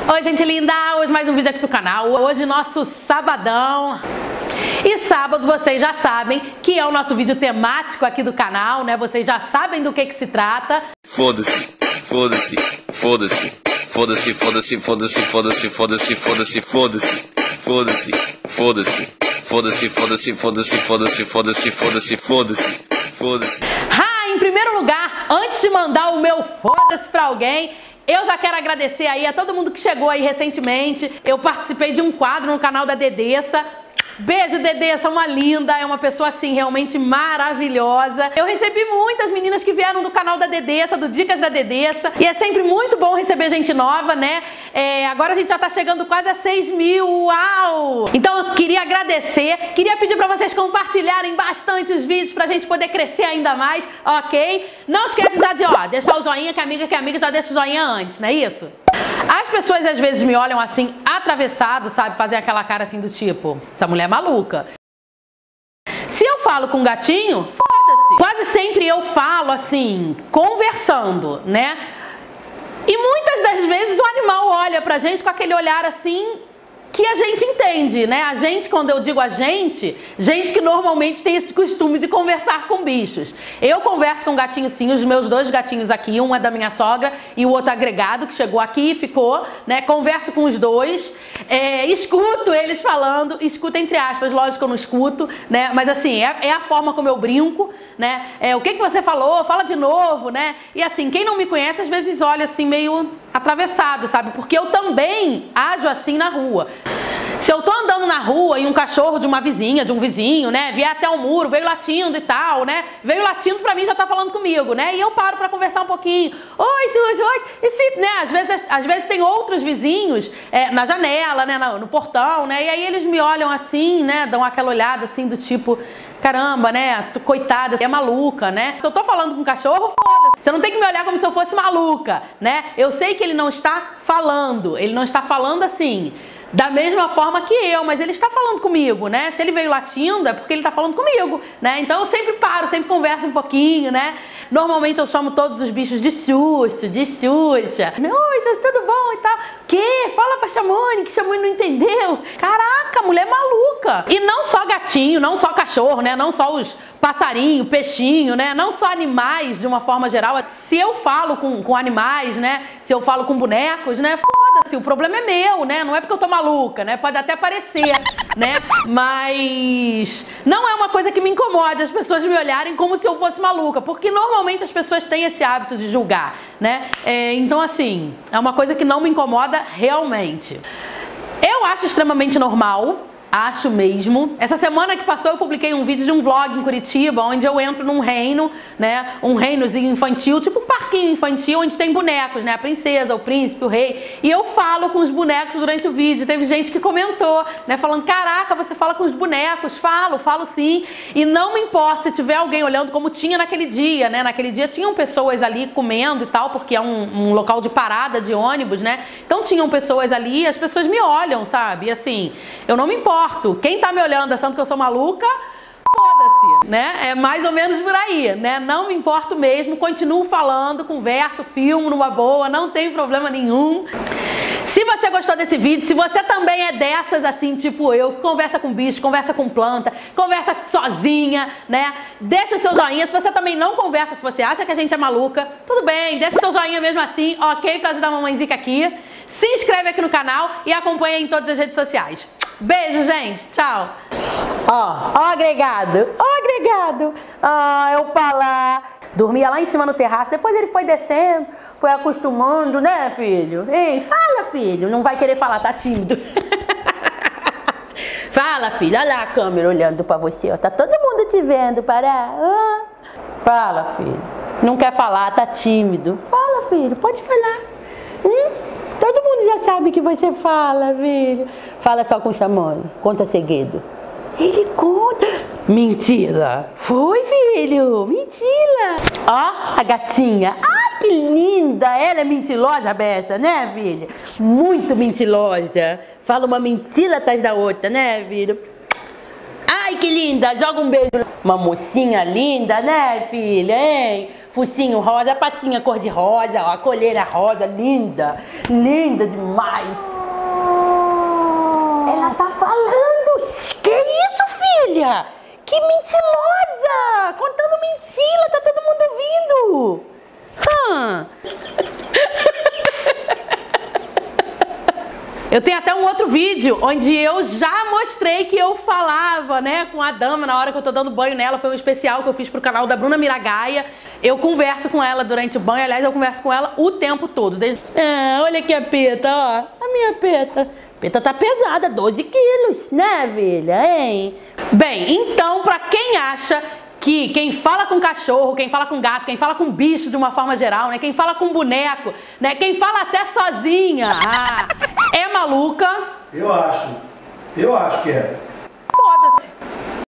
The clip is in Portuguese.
Oi, gente linda! Hoje mais um vídeo aqui pro canal. Hoje nosso sabadão. E sábado vocês já sabem que é o nosso vídeo temático aqui do canal, né? Vocês já sabem do que se trata. Foda-se, foda-se, foda-se, foda-se, foda-se, foda-se, foda-se, foda-se, foda-se, foda-se, foda-se, foda-se, foda-se, foda-se, foda-se, foda-se, foda-se, foda-se, foda-se, foda-se. Em primeiro lugar, antes de mandar o meu foda-se pra alguém, eu já quero agradecer aí a todo mundo que chegou aí recentemente. Eu participei de um quadro no canal da Dedessa. Beijo, Dedessa, uma linda, é uma pessoa assim realmente maravilhosa. Eu recebi muitas meninas que vieram do canal da Dedessa, do Dicas da Dedessa, e é sempre muito bom receber gente nova, né? Agora a gente já tá chegando quase a 6.000, uau! Então eu queria agradecer, queria pedir pra vocês compartilharem bastante os vídeos pra gente poder crescer ainda mais, ok? Não esqueça já de, deixar o joinha, que a amiga já deixa o joinha antes, não é isso? As pessoas às vezes me olham assim, atravessado, sabe? Fazem aquela cara assim do tipo, essa mulher é maluca. Se eu falo com um gatinho, foda-se. Quase sempre eu falo assim, conversando, né? E muitas das vezes o animal olha pra gente com aquele olhar assim que a gente entende, né? A gente, quando eu digo a gente que normalmente tem esse costume de conversar com bichos. Eu converso com gatinho sim, os meus dois gatinhos aqui, um é da minha sogra e o outro agregado, que chegou aqui e ficou, né? Converso com os dois, escuto eles falando, escuto entre aspas, lógico que eu não escuto, né? Mas assim, é a forma como eu brinco, né? O que você falou? Fala de novo, né? E assim, quem não me conhece às vezes olha assim meio atravessado, sabe? Porque eu também ajo assim na rua. Se eu tô andando na rua e um cachorro de uma vizinha, de um vizinho, né, vier até o muro, veio latindo e tal, né, veio latindo pra mim já tá falando comigo, né, e eu paro pra conversar um pouquinho. Oi, Suzy, oi. E se, né, às vezes tem outros vizinhos na janela, né, no portão, né, e aí eles me olham assim, né, dão aquela olhada assim do tipo, caramba, né, coitada, é maluca, né. Se eu tô falando com um cachorro, foda-se. Você não tem que me olhar como se eu fosse maluca, né. Eu sei que ele não está falando assim, da mesma forma que eu, mas ele está falando comigo, né? Se ele veio latindo é porque ele está falando comigo, né? Então eu sempre paro, sempre converso um pouquinho, né? Normalmente eu chamo todos os bichos de Xuxa, de Xuxa. Oi, Xuxa, tudo bom e tal? Que? Fala pra Chamone, que Chamone não entendeu. Caraca, mulher maluca. E não só gatinho, não só cachorro, né? Não só os passarinho, peixinho, né? Não só animais de uma forma geral. Se eu falo com animais, né? Se eu falo com bonecos, né? Foda-se, o problema é meu, né? Não é porque eu tô maluca, né? Pode até parecer, né? Mas não é uma coisa que me incomode as pessoas me olharem como se eu fosse maluca, porque normalmente as pessoas têm esse hábito de julgar, né? Então assim, é uma coisa que não me incomoda realmente. Eu acho extremamente normal. Acho mesmo. Essa semana que passou eu publiquei um vídeo de um vlog em Curitiba, onde eu entro num reino, né? Um reinozinho infantil, tipo um parquinho infantil, onde tem bonecos, né? A princesa, o príncipe, o rei. E eu falo com os bonecos durante o vídeo. Teve gente que comentou, né? Falando, caraca, você fala com os bonecos. Falo sim. E não me importa se tiver alguém olhando, como tinha naquele dia, né? Naquele dia tinham pessoas ali comendo e tal, porque é um local de parada de ônibus, né? Então tinham pessoas ali, as pessoas me olham, sabe? E assim, eu não me importo. Quem tá me olhando achando que eu sou maluca, foda-se, né? É mais ou menos por aí, né? Não me importo mesmo, continuo falando, converso, filmo numa boa, não tem problema nenhum. Se você gostou desse vídeo, se você também é dessas assim, tipo eu, que conversa com bicho, conversa com planta, conversa sozinha, né? Deixa o seu joinha. Se você também não conversa, se você acha que a gente é maluca, tudo bem, deixa o seu joinha mesmo assim, ok? Pra ajudar a mamãezinha aqui. Se inscreve aqui no canal e acompanha em todas as redes sociais. Beijo, gente. Tchau. Ó, agregado. Ó, agregado. É o Palá. Dormia lá em cima no terraço. Depois ele foi descendo, foi acostumando, né, filho? Ei, fala, filho. Não vai querer falar, tá tímido. Fala, filho. Olha lá a câmera olhando pra você. Ó. Tá todo mundo te vendo, Pará. Fala, filho. Não quer falar, tá tímido. Fala, filho. Pode falar. Todo mundo já sabe que você fala, filho. Fala só com o Chamone. Conta segredo. Ele conta. Mentira. Foi, filho. Mentira. Ó, a gatinha. Ai, que linda. Ela é mentirosa, beça, né, filha? Muito mentirosa. Fala uma mentira atrás da outra, né, filho? Ai, que linda. Joga um beijo. Uma mocinha linda, né, filha, hein? focinho rosa, patinha cor de rosa, ó, a coleira rosa, linda, linda demais. Ela tá falando. Que isso, filha? Que mentirosa! Contando mentira, tá todo mundo ouvindo. Eu tenho até um outro vídeo onde eu já mostrei que eu falava, né, com a dama na hora que eu tô dando banho nela. Foi um especial que eu fiz pro canal da Bruna Miragaia. Eu converso com ela durante o banho, aliás, eu converso com ela o tempo todo. Olha aqui a Peta, ó, a minha Peta. Peta tá pesada, 12 quilos, né, filha, hein? Bem, então, pra quem acha que quem fala com cachorro, quem fala com gato, quem fala com bicho de uma forma geral, né, quem fala com boneco, né, quem fala até sozinha, é maluca. Eu acho que é.